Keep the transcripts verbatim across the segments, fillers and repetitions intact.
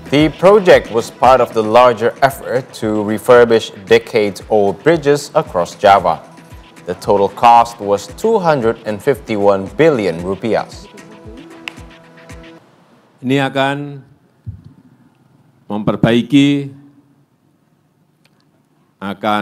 The project was part of the larger effort to refurbish decades-old bridges across Java. The total cost was two hundred fifty-one billion rupiah. Ini akan memperbaiki, akan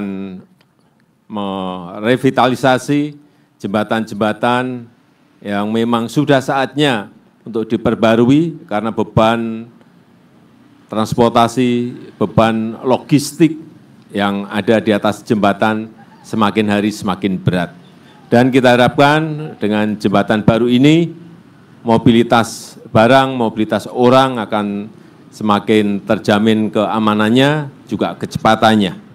merevitalisasi jembatan-jembatan yang memang sudah saatnya untuk diperbarui karena beban transportasi, beban logistik yang ada di atas jembatan semakin hari semakin berat. Dan kita harapkan dengan jembatan baru ini, mobilitas barang, mobilitas orang akan semakin terjamin keamanannya, juga kecepatannya.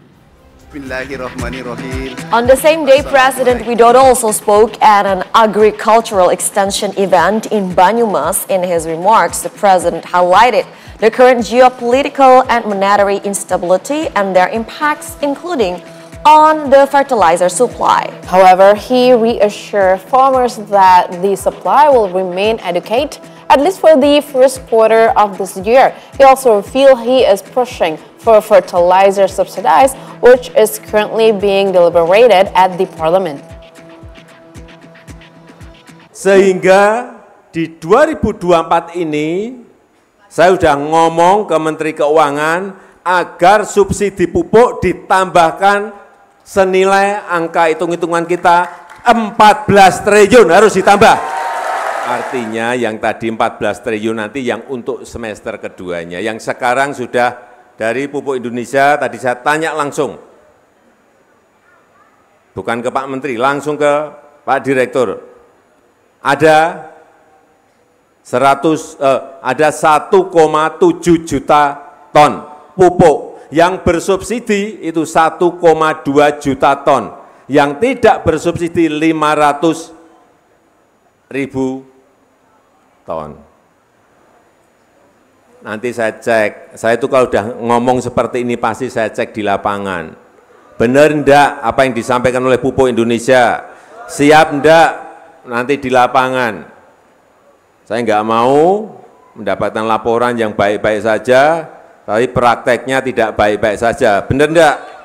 On the same day, President Widodo also spoke at an agricultural extension event in Banyumas. In his remarks, the president highlighted the current geopolitical and monetary instability and their impacts, including on the fertilizer supply. However, he reassured farmers that the supply will remain adequate, at least for the first quarter of this year. He also revealed he is pushing for fertilizer subsidies, which is currently being deliberated at the parliament. Sehingga di dua ribu dua puluh empat ini, saya sudah ngomong ke Menteri Keuangan agar subsidi pupuk ditambahkan senilai angka hitung-hitungan kita empat belas triliun harus ditambah. Artinya yang tadi empat belas triliun nanti yang untuk semester keduanya, yang sekarang sudah dari Pupuk Indonesia, tadi saya tanya langsung, bukan ke Pak Menteri, langsung ke Pak Direktur, ada seratus, eh, ada satu koma tujuh juta ton pupuk, yang bersubsidi itu satu koma dua juta ton, yang tidak bersubsidi lima ratus ribu ton. Nanti saya cek, saya itu kalau sudah ngomong seperti ini pasti saya cek di lapangan. Benar enggak apa yang disampaikan oleh Pupuk Indonesia? Siap enggak nanti di lapangan? Saya enggak mau mendapatkan laporan yang baik-baik saja, tapi prakteknya tidak baik-baik saja. Benar enggak?